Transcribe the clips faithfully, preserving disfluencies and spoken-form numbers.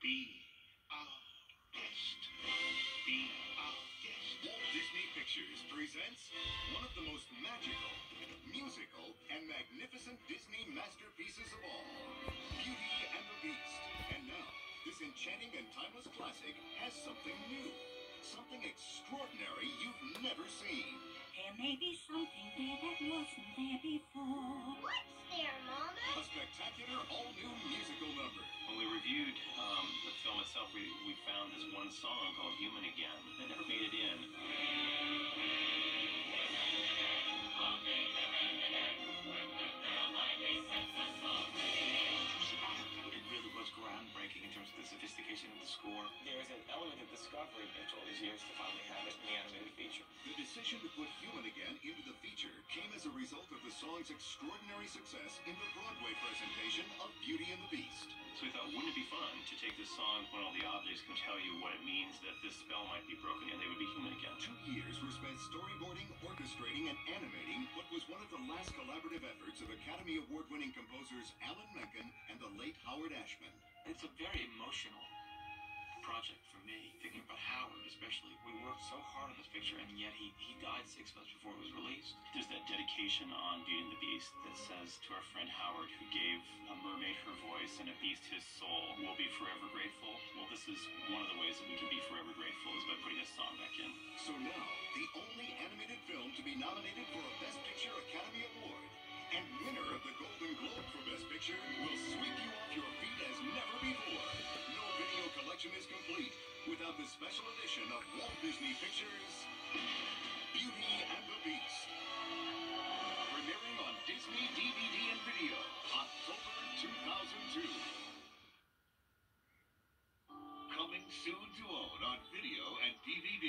Be our guest. Be our guest. Walt Disney Pictures presents one of the most magical, musical, and magnificent Disney masterpieces of all, Beauty and the Beast. And now, this enchanting and timeless classic has something new, something extraordinary you've never seen. There may be something there that wasn't there before. What's there, Mama? A spectacular all-new musical number. When we reviewed um, the film itself, we, we found this one song called Human Again that never made it in. It really was groundbreaking in terms of the sophistication of the score. There is an element of discovery after all these years to finally have it in the animated feature. The decision to put Human Again into the feature came as a result of the song's extraordinary success in the Broadway presentation of Beauty and the Beast. So we thought, wouldn't it be fun to take this song when all the objects can tell you what it means that this spell might be broken and they would be human again? Two years were spent storyboarding, orchestrating, and animating what was one of the last collaborative efforts of Academy Award-winning composers Alan Menken and the late Howard Ashman. It's a very emotional project for me, thinking about Howard especially. We worked so hard on this picture, and yet he, he died six months before it was released. There's that dedication on Beauty and the Beast that says to our friend Howard, who gave a mermaid her voice and a beast his soul, we'll be forever grateful. Well, this is one of the ways that we can be forever grateful is by putting this song back in. So now, the only animated film to be nominated for a Best Picture Academy Award and winner of the Golden Globe for Best Picture will sweep you off your feet as never before. No video collection is complete without the special edition of Walt Disney Pictures' Beauty and the Beast. Premiering on Disney D V D and video, October two thousand two. Coming soon to own on video and D V D.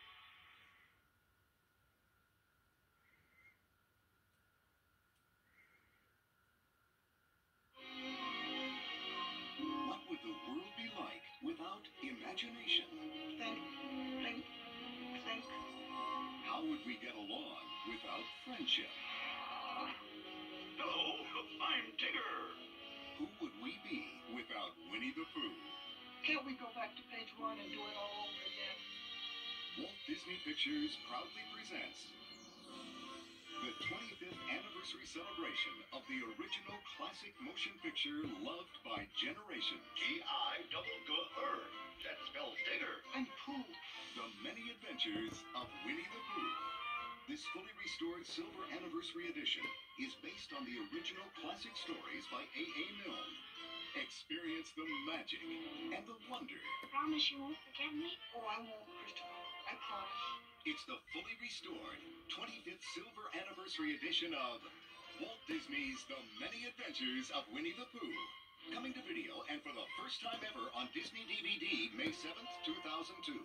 What would the world be like without imagination? Think, think, think. How would we get along without friendship? Hello, I'm Tigger. Who would we be without Winnie the Pooh? Can't we go back to page one and do it all over again? Walt Disney Pictures proudly presents the twenty-fifth anniversary celebration of the original classic motion picture loved by generations. G I double G R. That spells Tigger. And Pooh. The Many Adventures of Winnie the Pooh. This fully restored silver anniversary edition is based on the original classic stories by A A Milne. Experience the magic and the wonder. Promise you won't forget me? Oh, I won't, Christopher. I promise. It's the fully restored twenty-fifth silver anniversary edition of Walt Disney's The Many Adventures of Winnie the Pooh. Coming to video and for the first time ever on Disney D V D, May seventh, two thousand two.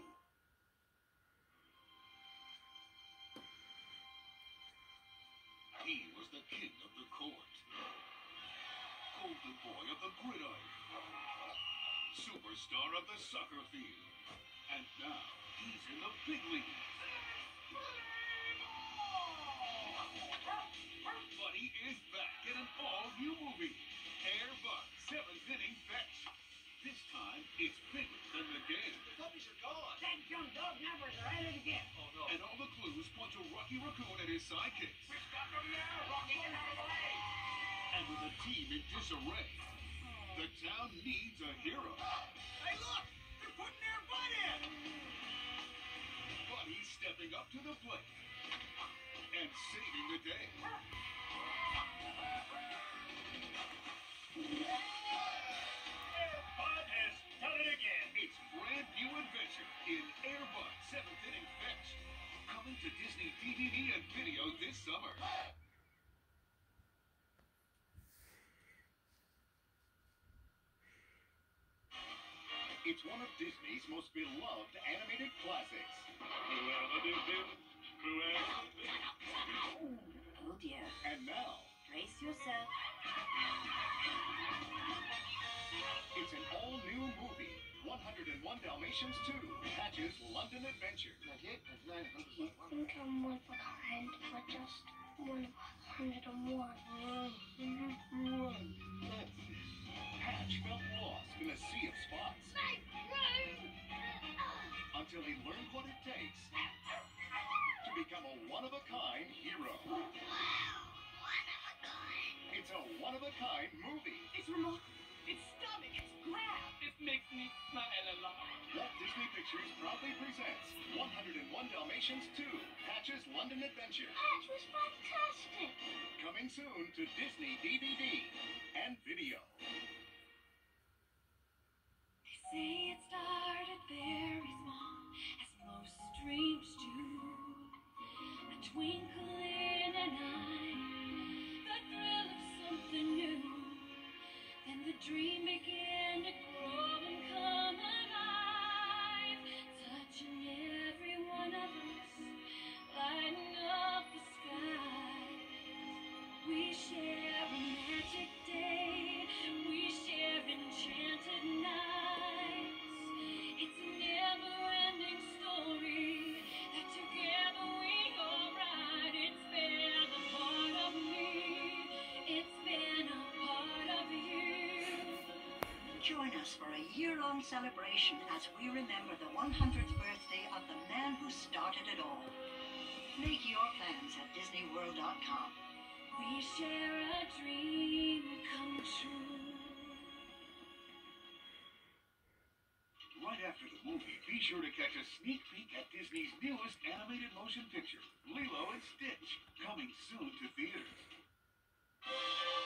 He was the king of the court, golden boy of the gridiron, superstar of the soccer field, and now he's in the big leagues. But he is back in an all-new movie, Air Bud seventh Inning Fetch. This time, it's bigger than the game. The puppies are gone. That young dog numbers are at it again. Oh, no. And all the clues point to Rocky Raccoon and his sidekicks. We stuck him now. Rocky, get out of the way. And with a team in disarray, the town needs a hero. Hey, look! They're putting their butt in! But he's stepping up to the plate and saving the day. Air Bud has done it again. It's brand new adventure in Air Bud seventh Inning Fetch. Coming to Disney D V D and video this summer. It's one of Disney's most beloved animated classics. Oh dear. And now, Brace yourself. it's an all-new movie, one hundred and one Dalmatians two, Patches Londan Adventure. You think I'm one of a kind, but just one of a hundred and one. That's it. Patch felt lost in a sea of spots Make room! until he learned what it takes to become a one-of-a-kind hero. Wow, one of a kind. It's a one-of-a-kind movie. It's remarkable. It's stunning. It's grand. It makes me smile a lot. Walt Disney Pictures proudly presents one hundred and one Dalmatians two, Patches Londan Adventure. Patch was fantastic. Coming soon to Disney D V D and video. They say it started very small, as most dreams do. A twinkle in an eye, the thrill of something new. Then the dream began to grow and come alive, touching every one of us, lighting up the skies. We share a magic day, we share enchanted nights. It's a never-ending story that together we all write. It's been a part of me, it's been a part of you. Join us for a year-long celebration as we remember the one hundredth birthday of the man who started it all. Make your plans at Disney World dot com. We share a dream come true. Right after the movie, be sure to catch a sneak peek at Disney's newest animated motion picture, Lilo and Stitch, coming soon to theaters.